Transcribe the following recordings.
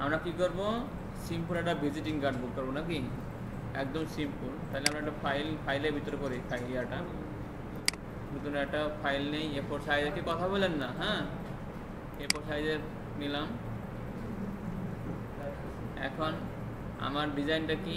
আমরা কি করব, সিম্পল একটা ভিজিটিং কার্ড বুক করবো নাকি, একদম সিম্পল। তাহলে আমরা একটা ফাইলের ভিতরে করি ইয়াটা, নতুন একটা ফাইল নেই, A4 সাইজের, কি কথা বলেন না? হ্যাঁ, A4 সাইজের নিলাম। এখন আমার ডিজাইনটা কি,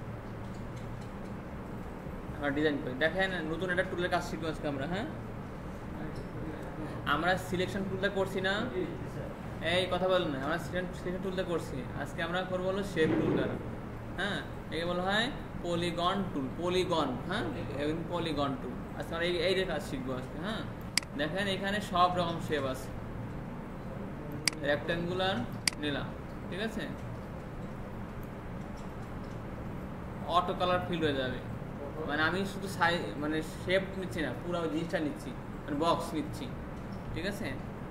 আমরা ডিজাইন করি। দেখেন নতুন একটা টুলের কাজ শিখবো আজকে আমরা। হ্যাঁ, আমরা সিলেকশন টুলটা করছি না, এই কথা বলেন না, আমরা সিলেকশন টুলটা করছি। আজকে আমরা করবো হলো শেপ টুল দ্বারা। হ্যাঁ, একে বলা হয় পলিগন টুল, পলিগন। হ্যাঁ, পলিগন টুল। আজকে আমরা এই কাজ শিখবো আজকে। হ্যাঁ, দেখেন এখানে সব রকম শেপ আছে। রেক্ট্যাঙ্গুলার নিলাম, ঠিক আছে, অটো কালার ফিল হয়ে যাবে। মানে আমি শুধু সাইজ মানে শেপ নিচ্ছি না, পুরো জিনিসটা নিচ্ছি, মানে বক্স নিচ্ছি, ঠিক আছে।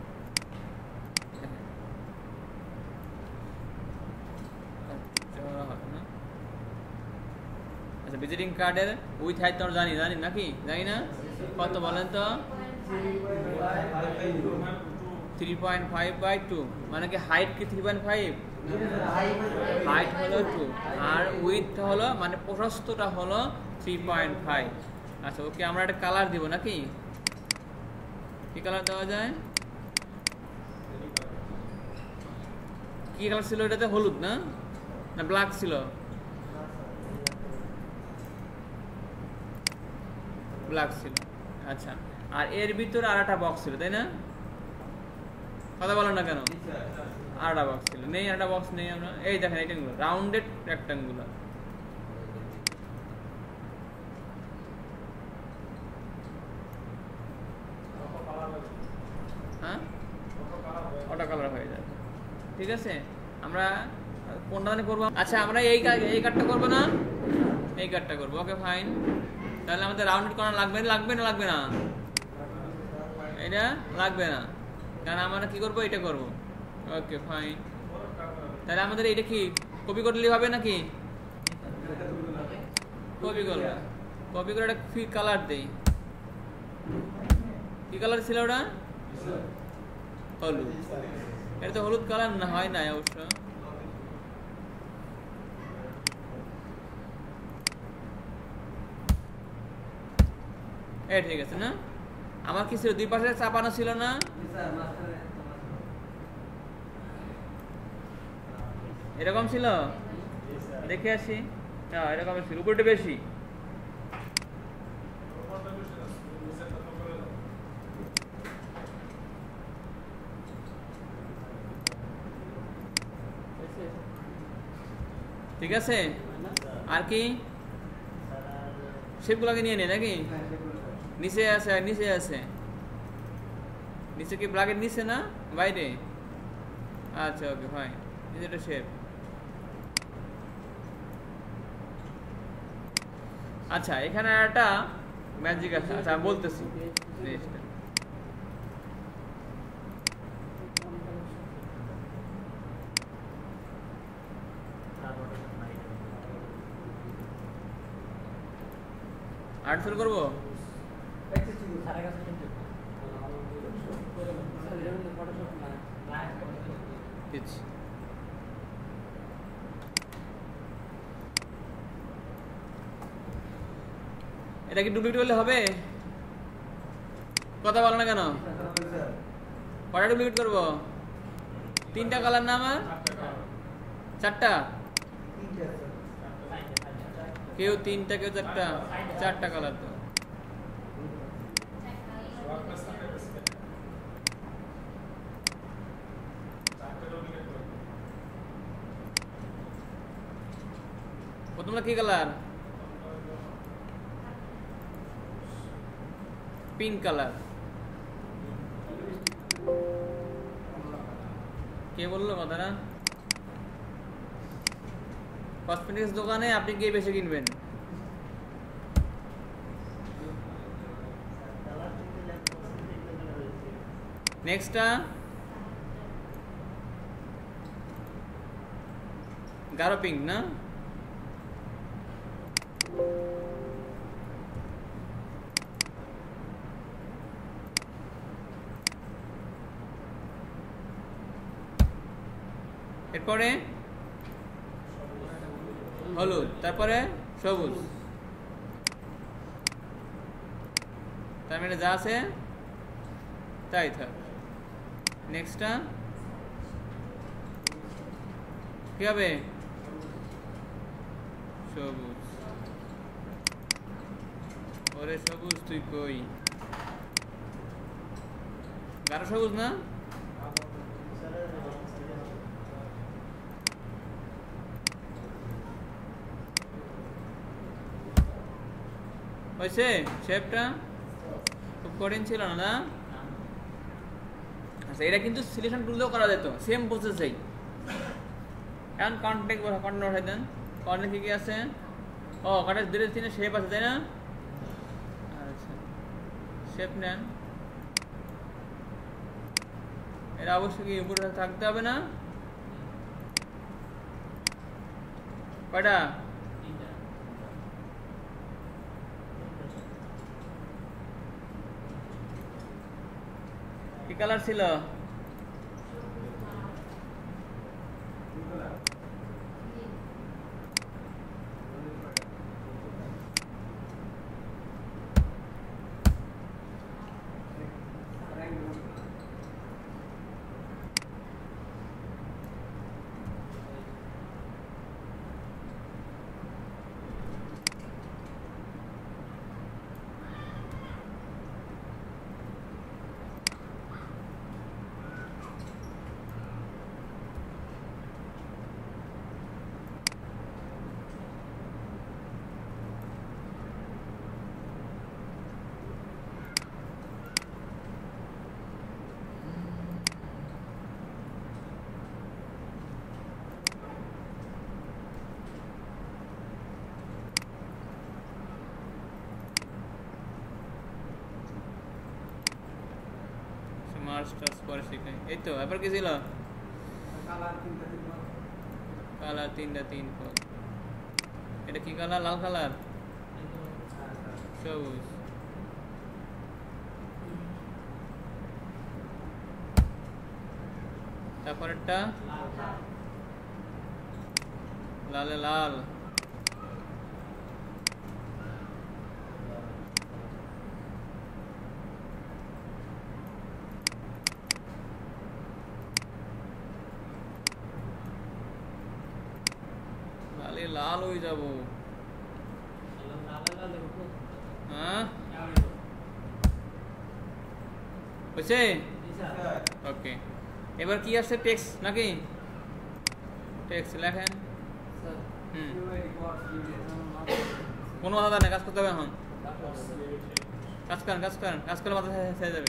আচ্ছা, ভিজিটিং কার্ডের উইথ হাইট তো জানি নাকি, জানি না, কত বলেন তো? 3.5/2। মানে কি হাইট কি 3.5? হাইট হলো 2 আর উইথ হলো মানে প্রশস্তটা হলো 3.5। আচ্ছা ওকে, আমরা একটা কালার দিব নাকি, কি কালার দেওয়া যায়? কি কালার ছিল এটাতে? হলুদ না ব্ল্যাক ছিল? ব্ল্যাক ছিল। আচ্ছা, আর এর ভিতরে আর একটা বক্স ছিল, তাই না? কথা বলো না কেন? আর একটা বক্স ছিল, নেই? আর একটা বক্স নেই আমরা, এই দেখেন এইটাগুলো রাউন্ডেড রেক্ট্যাঙ্গুলার। হ্যাঁ, ওটা কালার হয়ে যাবে, ঠিক আছে। আমরা কোনটা করবো? আচ্ছা, আমরা এই কাটটা করবো না, এই কাটটা করবো। Okay fine. তাহলে আমাদের রাউন্ডেড করা লাগবে না? এটা লাগবে না, কারণ আমরা কি করবো, এটা করবো। Okay fine. তাহলে আমাদের এটা কি কপি করলে হবে নাকি? কপি করবো, কপি করে একটা কালার দেই। কি কালার ছিল ওটা? হলুদ। এটা তো হলুদ কালার না, হয় না অবশ্য। ঠিক আছে না? আমার কি ছিল, দুই পাশে চাপানো ছিল না? এরকম ছিল, দেখে আসি। হ্যাঁ, এরকম ছিল, উপরটা বেশি। ঠিক আছে, আর কি শেপগুলোকে নিয়ে নে নাকি? নিচে আছে, নিচে কি ব্ল্যাকের নিচে না বাইরে? আচ্ছা ওকে ফাইন, এটা শেপ। আচ্ছা, এখানে একটা ম্যাজিক আছে। আচ্ছা আমি বলতেছি জিনিসটা। আর্ট শুরু করবো। এটা কি ডুপ্লিকেট করলে হবে? কথা বলো না কেন? কটা ডুপ্লিকেট করবো? 3টা কালার না আমার? 4টা? কেউ 3টা, কেউ 4টা। 4টা কালার তো। তোমরা কি কালার? Pink colour. কে বললো কথাটা? কসমেটিক্স দোকানে আপনি কে বেশি কিনবেন? নেক্সটটা গাঢ় পিঙ্ক না? এরপরে হলুদ, তারপরে সবুজ। তার মানে যা আছে তাই থাক। নেক্সটটা কি হবে? সবুজ। ওরে সবুজ তুই কই? গাঢ় সবুজ না? হয়েছে? শেপটা খুব কঠিন ছিল না, না? আচ্ছা, এটা কিন্তু সিলেকশন টুলও করা যেত, সেম প্রসেসেই। এখন কন্টেক্ট উঠাই দেন। কন্টেক্ট কি কি আছে? ও কন্টেক্ট ধীরে ধীরে শেপ আছে, তাই না? আচ্ছা, শেপ নেন। এটা অবশ্যই কি উপরে থাকতে হবে না? কয়টা? কি কালার ছিল? মাস্টার্স পরে শিখাই। এই তো ব্যাপার কি ছিল? কালার 3টা 3 পদ। এটা কি কালার? লাল কালার, সবুজ, তারপরেরটা লালে লাল, লাল হয়ে যাব। হ্যাঁ বুঝছে? ওকে, এবার কি আসছে? টেক্সট নাকি? টেক্সট লেখেন। কোনো মাথা নেই, কাজ করতে হবে এখন। কাজ করেন, কাজ করেন, কাজ করলে মাথা ছেড়ে যাবে।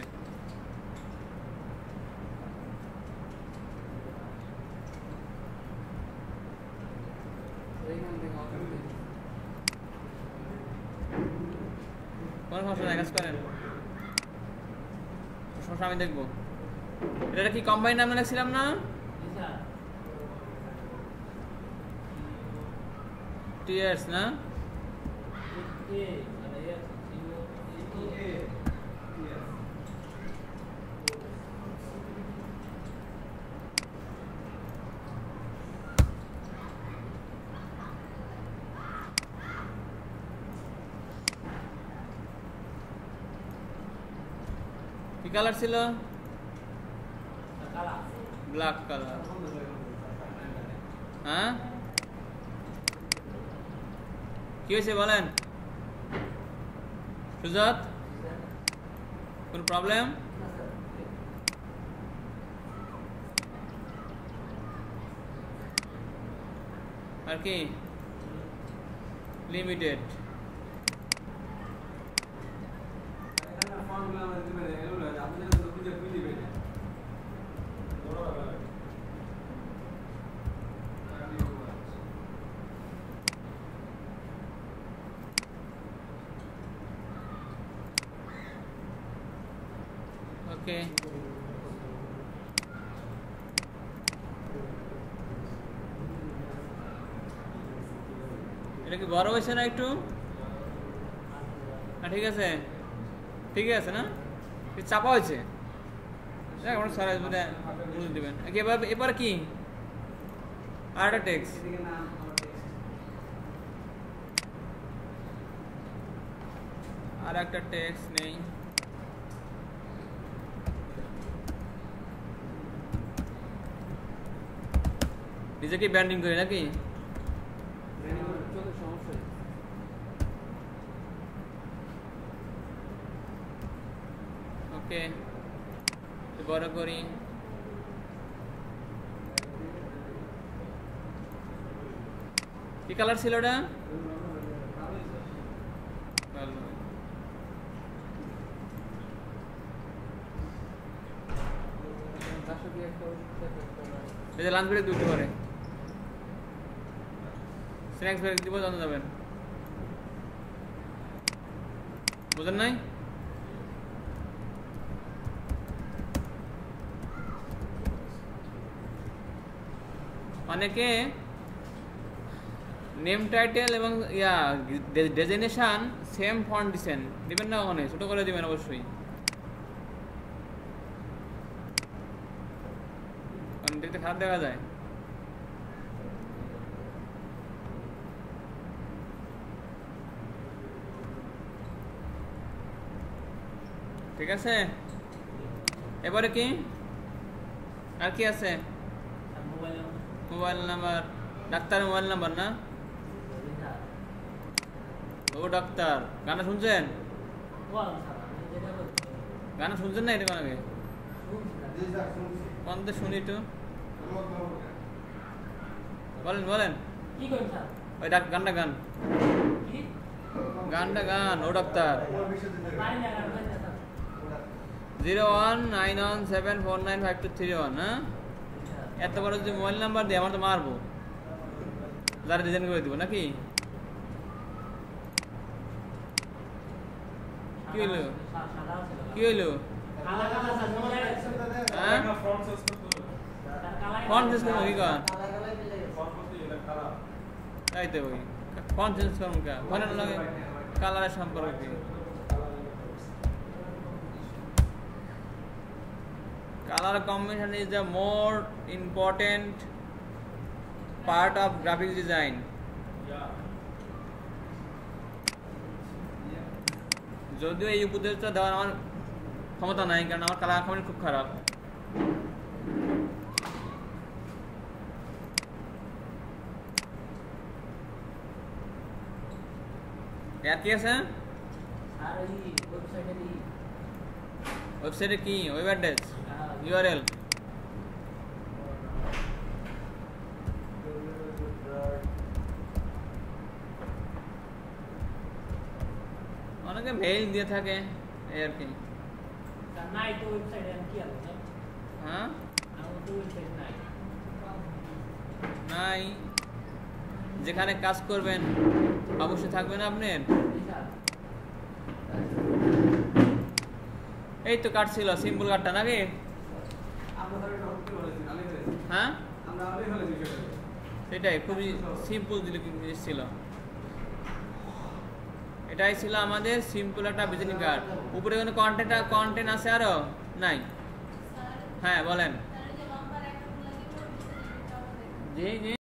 কোনো সমস্যা নাই, কাজ করেন, সমস্যা আমি দেখবো। এটা কি কম্বাইন নামে লিখছিলাম না? টিয়ার্স না? কি কালার ছিল? Black colour. হ্যাঁ, কি হয়েছে বলেন সুজাত? কোন প্রবলেম? আর কি লিমিটেড? ওকে, এটা কি বড় হয়েছে না একটু? ঠিক আছে, ঠিক আছে না? চাপা হয়েছে, সারা দিবেন। এবার কি আর একটা টেক্সট, আর একটা টেক্সট নেই। নিজে কি ব্যান্ডিং করি নাকি? ওকে, বড় করি। কি কালার ছিল ওটা? লাঞ্চ ব্রেক দিতে পারে, স্ন্যাক্স ব্রেক দিব, জানা যাবেন, বুঝেন নাই? অনেকে নেম টাইটেল এবং ডেজিগনেশন সেম ফন্ট দিবেন না, ওখানে ছোট করে দিবেন অবশ্যই, কারণ দেখতে খারাপ দেখা যায়। ঠিক আছে, এবারে কি আর কি আছে? Mobile number, doctor mobile number না? ও ডাক্তার, গানা শুনছেন? গানা শুনছেন না? এটা আগে কোনটা শুনি তো বলেন, বলেন ওই গানটা গান, গানটা গান। ও ডাক্তার 0191749523, হ্যাঁ? এত বড় যদি মোবাইল নাম্বার দিয়ে আমার তো মারবো, যারা ডিজাইন করে দিব নাকি? কি হইলো, কি হইলো? হ্যাঁ, ফন্ট চেঞ্জ করবো কি কর? তাই তো, ওই ফন্ট চেঞ্জ করবো কা ফোনের লাগে কালারের সম্পর্ক কি? Color combination is the more important part of graphic design. যদিও এই উপদেশটা দেওয়ার আমার ক্ষমতা নাই, কারণ আমার কালার কম্বিনেশন খুব খারাপ। আর কি আছে? ওয়েবসাইটে কি? Web address, URL। অনেকে মেইল দিয়ে থাকে, এই আর কি। হ্যাঁ, নাই, যেখানে কাজ করবেন অবশ্যই থাকবেন আপনার। এই তো কাট ছিল, সিম্পল কাটটা নাকি? হ্যাঁ, সেটাই খুবই সিম্পল জিনিস ছিল। এটাই ছিল আমাদের সিম্পল একটা ভিজিটিং কার্ড। উপরে কোনো কন্টেন্ট আছে আরো নাই? হ্যাঁ বলেন। জি জি।